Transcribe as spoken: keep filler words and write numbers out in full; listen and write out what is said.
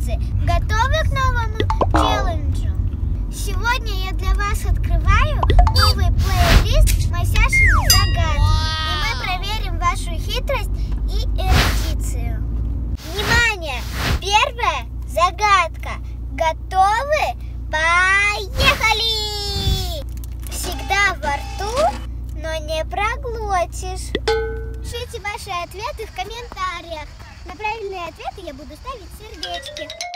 молодцы! Готовы к новому челленджу? Сегодня я для вас открываю новый плейлист Масяшины загадки. И мы проверим вашу хитрость и эрудицию. Внимание! Первая загадка. Готовы? Поехали! Всегда во рту, но не проглотишь. Пишите ваши ответы в комментариях. На правильные ответы я буду ставить сердечки.